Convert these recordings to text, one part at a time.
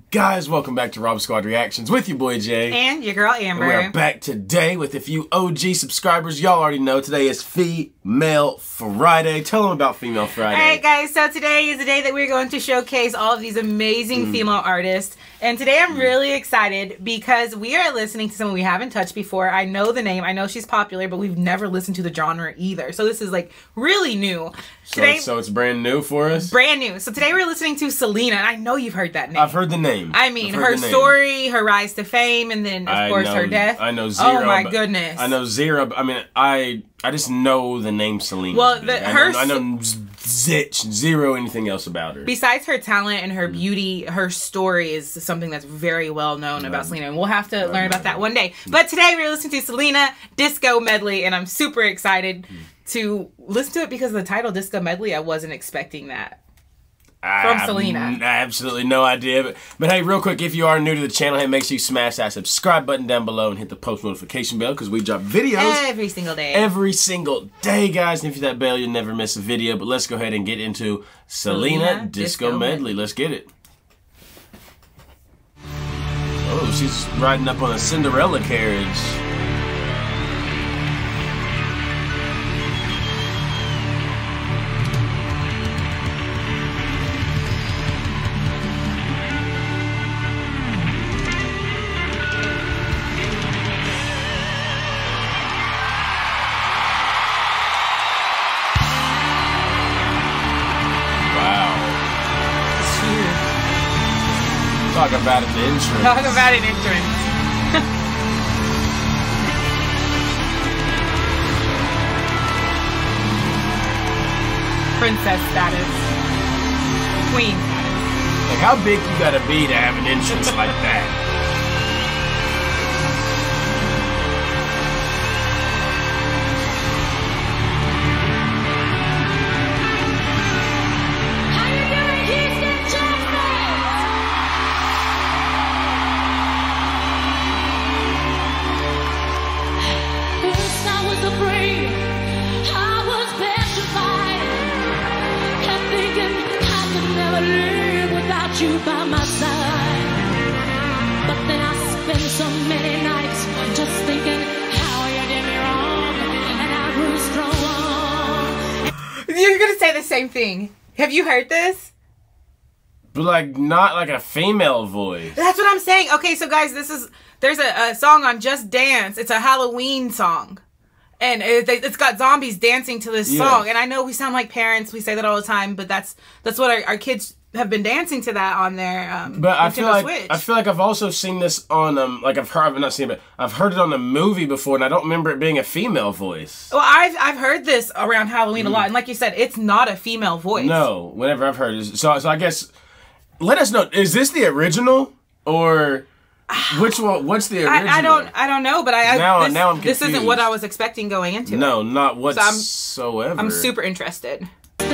Guys, welcome back to Rob Squad Reactions with your boy Jay. And your girl Amber. And we're back today with a few OG subscribers. Y'all already know today is Female Friday. Tell them about Female Friday. Alright guys, so today is the day that we're going to showcase all of these amazing female artists. And today I'm really excited because we are listening to someone we haven't touched before. I know the name, I know she's popular, but we've never listened to the genre either. So this is like really new. So it's brand new for us? Brand new. So today we're listening to Selena, and I know you've heard that name. I've heard the name. I mean, her story, her rise to fame, and then of course her death. I know zero. Oh my goodness. I know zero. I mean, I just know the name Selena. Well, I know zitch, zero anything else about her. Besides her talent and her beauty, her story is something that's very well known about Selena, and we'll have to learn about that one day. But today we're listening to Selena Disco Medley, and I'm super excited to listen to it because of the title Disco Medley. I wasn't expecting that from Selena. Absolutely no idea. But hey, real quick, if you are new to the channel, hey, make sure you smash that subscribe button down below and hit the post notification bell because we drop videos every single day. Every single day, guys. And if you hit that bell, you'll never miss a video. But let's go ahead and get into Selena Disco Medley. Let's get it. Oh, she's riding up on a Cinderella carriage. Talk about an entrance. Talk about an entrance. Princess status. Queen status. Like, how big you gotta be to have an entrance like that? You by my side, but then I spent so many nights just thinking how you did me wrong, and I grew strong. You're gonna say the same thing. Have you heard this? But like, not like a female voice. That's what I'm saying. Okay, so guys, there's a song on Just Dance. It's a Halloween song. And it's got zombies dancing to this song. And I know we sound like parents. We say that all the time. But that's what our kids have been dancing to that on their but I Nintendo Switch. I feel like I've also seen this on like I've not seen it, but I've heard it on a movie before, and I don't remember it being a female voice. Well, I've heard this around Halloween a lot, and like you said, it's not a female voice. No, whenever I've heard it. So I guess let us know. Is this the original or which one? What's the original? I don't know, but now I'm confused. This isn't what I was expecting going into it. No, not whatsoever. So I'm super interested.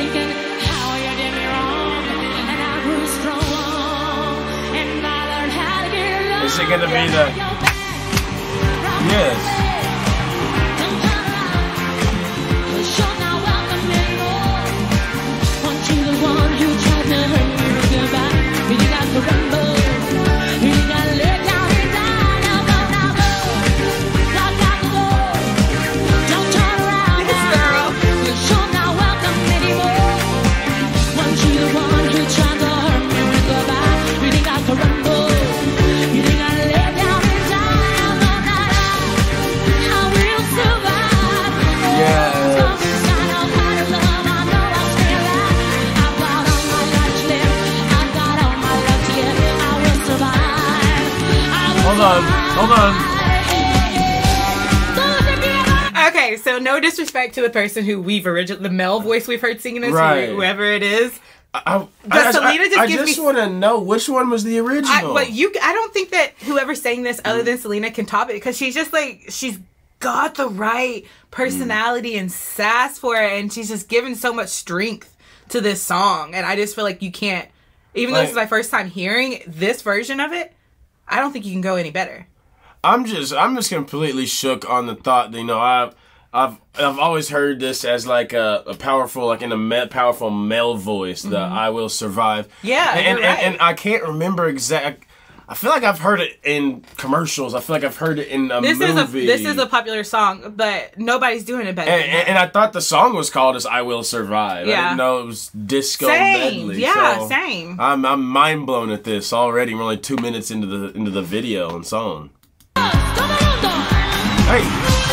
Is it gonna be the... Yes. Hold on. Okay, so no disrespect to the person who the male voice we've heard singing this, whoever it is. Selena I just want to know which one was the original. I don't think that whoever sang this other than Selena can top it, because she's just like, she's got the right personality and sass for it, and she's just given so much strength to this song, and I just feel like you can't, even though this is my first time hearing this version of it, I don't think you can go any better. I'm just completely shook on the thought that, you know, I've always heard this as like a powerful, like in a powerful male voice, the "I Will Survive." Yeah, and I can't remember exact. I feel like I've heard it in commercials. I feel like I've heard it in a movie. This is a popular song, but nobody's doing it better. And I thought the song was called as "I Will Survive." Yeah. I didn't know it was disco medley. Yeah, so same. I'm mind blown at this already. We're only 2 minutes into the video and song. Hey.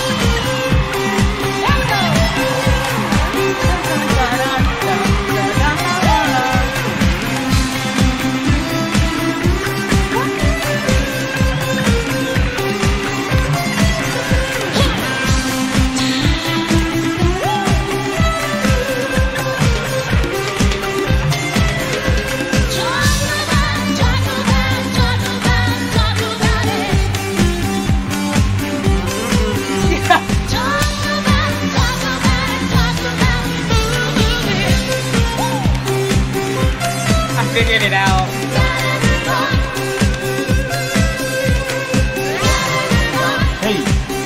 Figured it out. Hey.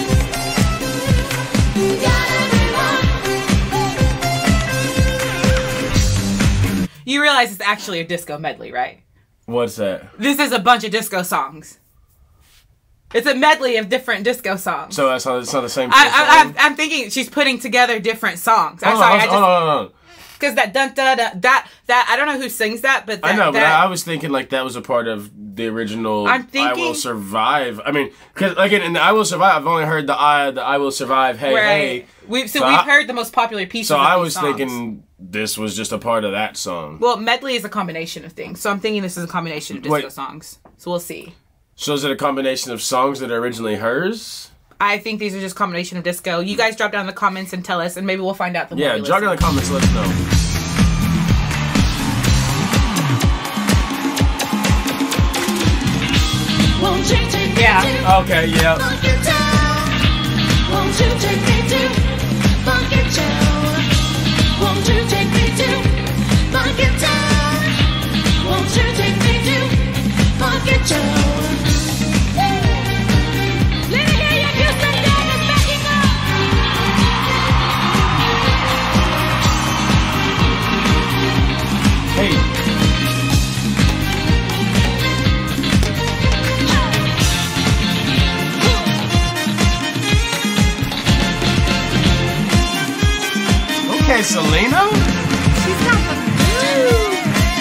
You realize it's actually a disco medley, right? What's that? This is a bunch of disco songs. It's a medley of different disco songs. So it's not the same. I'm thinking she's putting together different songs. I'm sorry. Hold on. Because that dun da da that I don't know who sings that, but that, I know, but I was thinking like that was a part of the original. I'm thinking, "I Will Survive." I mean, because again, in the "I Will Survive," I've only heard the "I Will Survive." Hey, hey. We've heard the most popular pieces. So of I these was songs. thinking this was just a part of that song. Well, medley is a combination of things, so I'm thinking this is a combination of disco songs. So we'll see. So is it a combination of songs that are originally hers? I think these are just a combination of disco. You guys drop down in the comments and tell us, and maybe we'll find out. Yeah, drop down in the comments. Let us know. Yeah. Okay, yeah. Won't you take me to Funky Town? Won't you take me to Funky Town? Won't you take me to Funky Town? Let me hear you, Houston Davis backing up. Hey. Okay, Selena? She's got the move.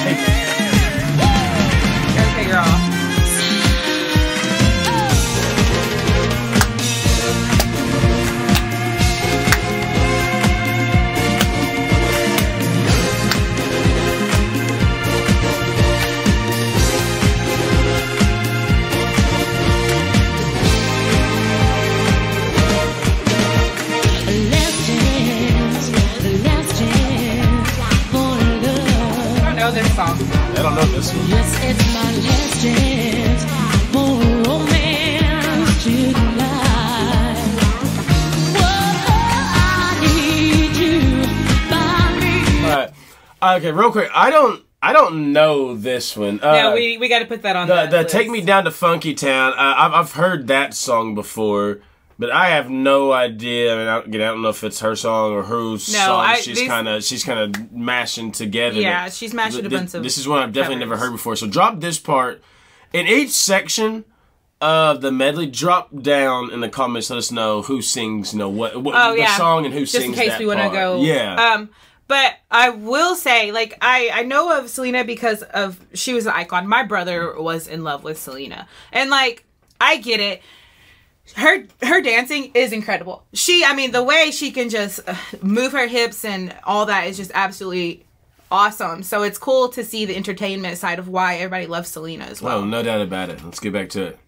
Okay, girl. This song. I don't know this one. Yes, it's my last chance for romance tonight. Whoa, I need you by me. All right. Okay, real quick. I don't know this one. Yeah, we got to put that on the list. "Take Me Down to Funky Town." I've heard that song before, but I have no idea. I mean, I don't know if it's her song or whose song she's kind of mashing together. Yeah, she's mashing a bunch of. This is one I've definitely never heard before. So drop this part in each section of the medley. Drop down in the comments. Let us know who sings. what the song and who sings. Just in case that we want to go. Yeah. But I will say, like, I know of Selena because she was an icon. My brother was in love with Selena, and like I get it. Her dancing is incredible. The way she can just move her hips and all that is just absolutely awesome. So it's cool to see the entertainment side of why everybody loves Selena as well. Oh, no doubt about it. Let's get back to it.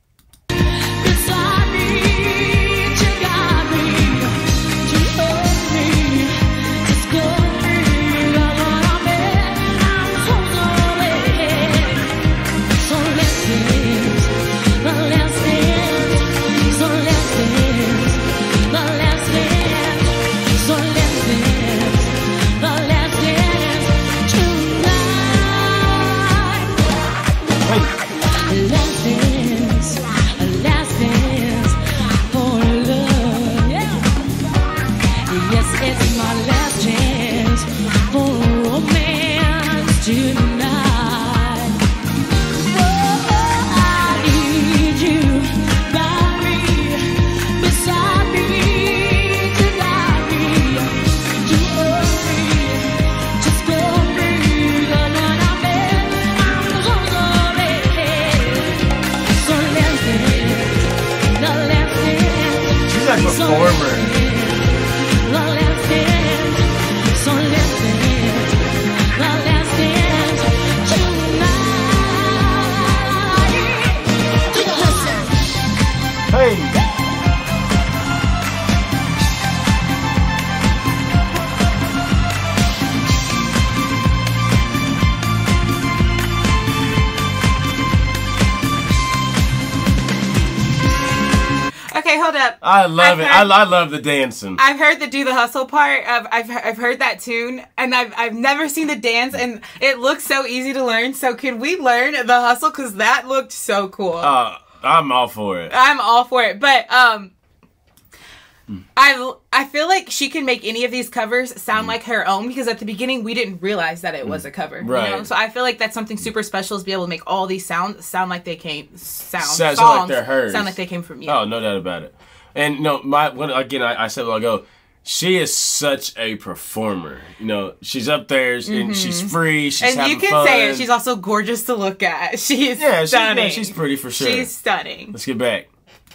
a performer. Hey. Okay, hold up. I love it. I love the dancing. I've heard the Do the Hustle part. I've heard that tune, and I've never seen the dance, and it looks so easy to learn. So can we learn the hustle? Because that looked so cool. I'm all for it. I'm all for it. But I feel like she can make any of these covers sound like her own, because at the beginning we didn't realize that it was a cover. Right. You know? So I feel like that's something super special, is to be able to make all these sound like they came sound like they're hers. Sound like they came from you. Oh, no doubt about it. And no, I said a while ago, she is such a performer. You know, she's up there and she's free. She's and having you can fun. say it. She's also gorgeous to look at. She's stunning. She's pretty for sure. She's stunning. Let's get back.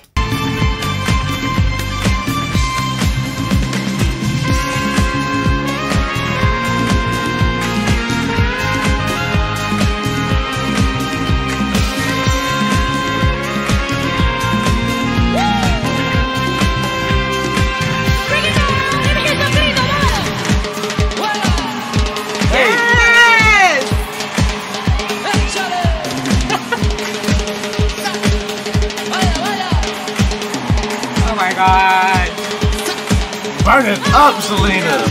Burn it up, Selena!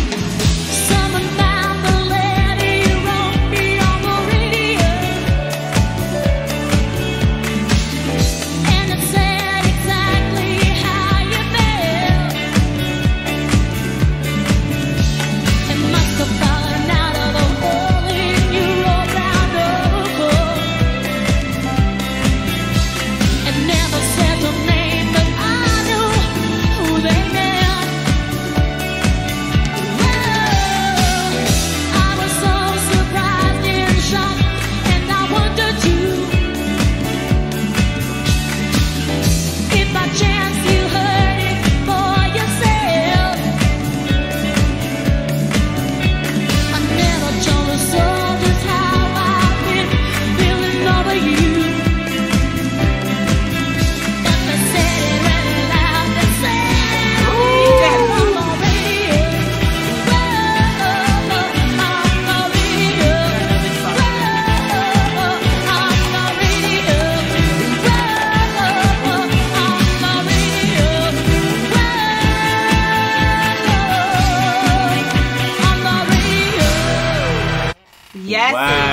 Yes.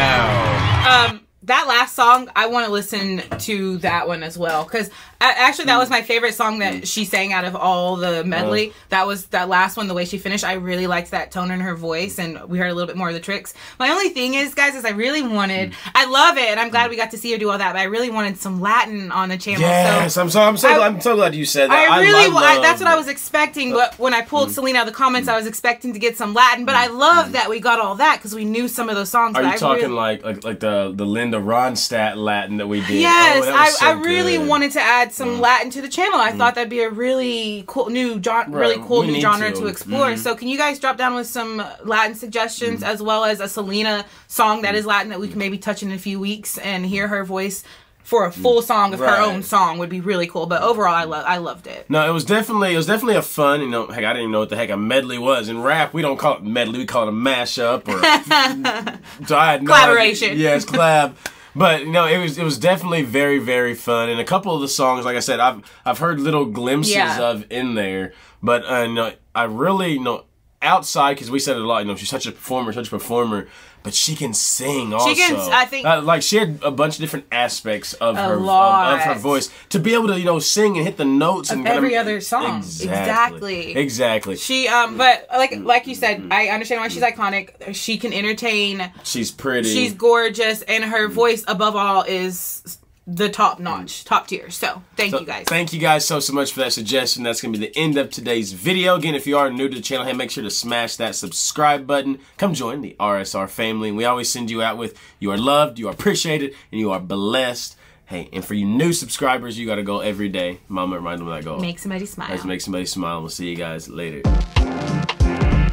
Wow. That last song, I want to listen to that one as well, because actually that was my favorite song that she sang out of all the medley. That was that last one, the way she finished. I really liked that tone in her voice, and we heard a little bit more of the tricks. My only thing is, guys, is I really wanted, I love it, and I'm glad we got to see her do all that, but I really wanted some Latin on the channel. Yes, so I'm so glad you said that. That's what I was expecting, but when I pulled Selena out of the comments, I was expecting to get some Latin, but I love that we got all that, because we knew some of those songs. Are you talking like the Linda Ronstadt Latin that we did? Yes, I really wanted to add some Latin to the channel. I thought that'd be a really cool new genre to explore. So can you guys drop down with some Latin suggestions, as well as a Selena song that is Latin that we can maybe touch in a few weeks and hear her voice for a full song of her own song would be really cool. But overall, I loved it. No, it was definitely a fun, heck, I didn't even know what the heck a medley was. In rap, we don't call it medley, we call it a mashup, or so I had no collaboration. idea. Yes, collab. But it was definitely very, very fun, and a couple of the songs, like I said, I've heard little glimpses of in there. But I really outside, because we said it a lot. She's such a performer, but she can sing also. She can, I think, like she had a bunch of different aspects of her voice to be able to sing and hit the notes of and every other song. Exactly. She but like you said, I understand why she's iconic. She can entertain. She's pretty. She's gorgeous, and her voice above all is the top notch, top tier. So thank you guys. Thank you guys so much for that suggestion. That's going to be the end of today's video. Again, if you are new to the channel, hey, make sure to smash that subscribe button. Come join the RSR family. And we always send you out with you are loved, you are appreciated, and you are blessed. Hey, and for you new subscribers, you got to go every day. Mama, remind them of that goal. Make somebody smile. Let's make somebody smile. We'll see you guys later.